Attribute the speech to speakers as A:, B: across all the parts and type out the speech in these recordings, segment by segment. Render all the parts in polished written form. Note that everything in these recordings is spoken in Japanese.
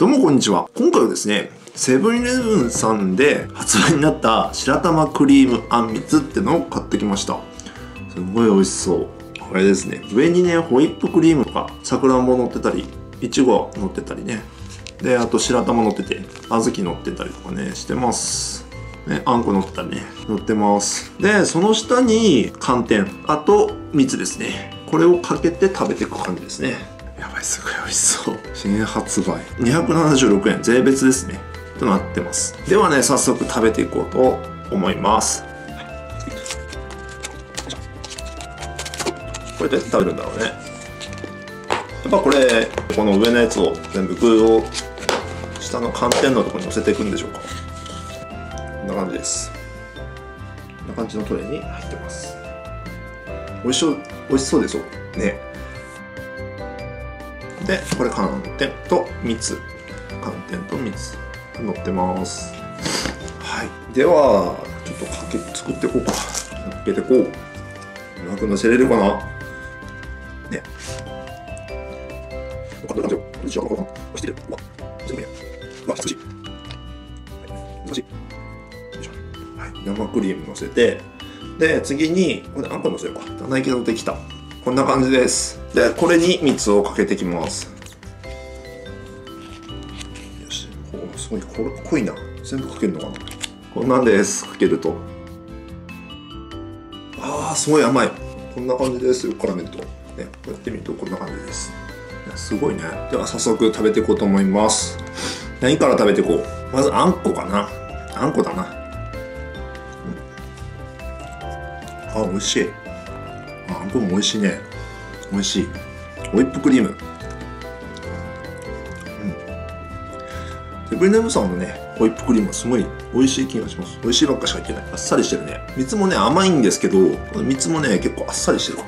A: どうもこんにちは。今回はですね、セブンイレブンさんで発売になった白玉クリームあんみつってのを買ってきました。すごい美味しそう。これですね、上にね、ホイップクリームとか、さくらんぼ乗ってたり、いちご乗ってたりね。で、あと白玉乗ってて、小豆乗ってたりとかね、してます。ね、あんこ乗ってたりね、乗ってます。で、その下に寒天、あと蜜ですね。これをかけて食べていく感じですね。やばい、すごい美味しそう。新発売。276円、税別ですね。となってます。ではね、早速食べていこうと思います。これどうやって食べるんだろうね。やっぱこれ、この上のやつを全部具を下の寒天のところに乗せていくんでしょうか。こんな感じです。こんな感じのトレイに入ってます。美味しそうでしょね。で、これ寒天と蜜。寒天と蜜。乗ってます。はい。では、ちょっと作っていこうか。乗っけていこう。うまく乗せれるかなね。こんな感じよ。こんにちは。押してる。うわ、全部や。うわ、難しい。難しい。よいしょ。はい。生クリーム乗せて、で、次に、これあんこ乗せようか。棚行き乗ってきた。こんな感じです。で、これに蜜をかけていきます。よし。お、すごい、濃いな。全部かけるのかな。こんなんです。かけると。ああ、すごい甘い。こんな感じですよ、絡めると。ね、こうやってみるとこんな感じです。すごいね。では早速食べていこうと思います。何から食べていこう。まずあんこかな。あんこだな。あ、美味しい。あんこも美味しいね。美味しい。ホイップクリーム。セブンイレブンさんのね、ホイップクリームはすごい美味しい気がします。美味しいばっかしか入ってない。あっさりしてるね。蜜もね、甘いんですけど、蜜もね、結構あっさりしてるかな。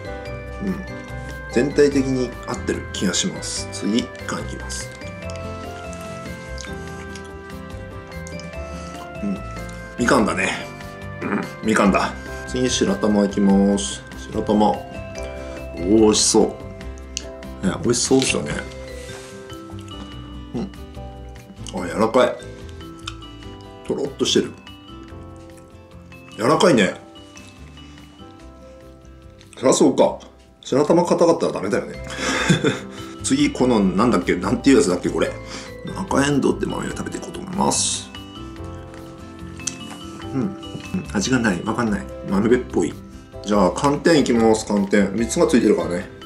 A: 全体的に合ってる気がします。次、缶いきます。みかんだね。みかんだ。次、白玉いきます。白玉。美味しそう。ね、美味しそうですよね。あ、柔らかい。とろっとしてる。柔らかいね。そりゃそうか。白玉硬かったらダメだよね。次、この、なんだっけ、なんていうやつだっけ、これ。赤えんどうって豆を食べていこうと思います。味がない。わかんない。豆べっぽい。じゃあ、寒天いきます、寒天。蜜がついてるからね。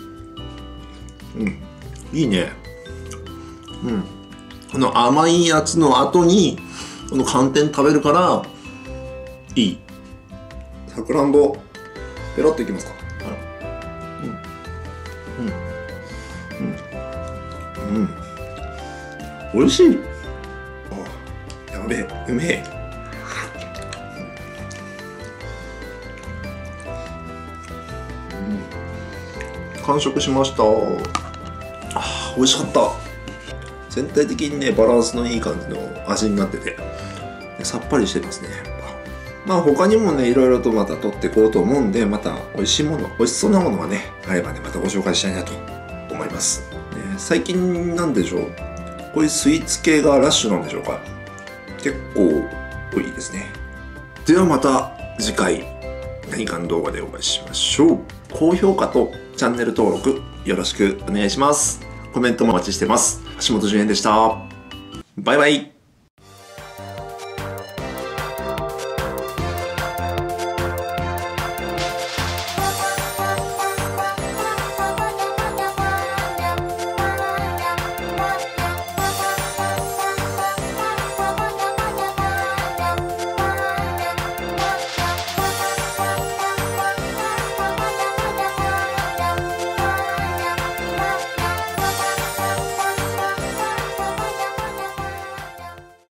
A: いいね。この甘いやつの後に、この寒天食べるから、いい。さくらんぼ、ペロッといきますか。美味しい。あ、やべえ、うめえ。完食しました。美味しかった。全体的にね、バランスのいい感じの味になってて、さっぱりしてますね。まあ他にもね、いろいろとまた取っていこうと思うんで、また美味しいもの、美味しそうなものがね、あればね、またご紹介したいなと思います。最近なんでしょう、こういうスイーツ系がラッシュなんでしょうか。結構多いですね。ではまた次回、何かの動画でお会いしましょう。高評価とチャンネル登録よろしくお願いします。コメントもお待ちしてます。橋本純也でした。バイバイ。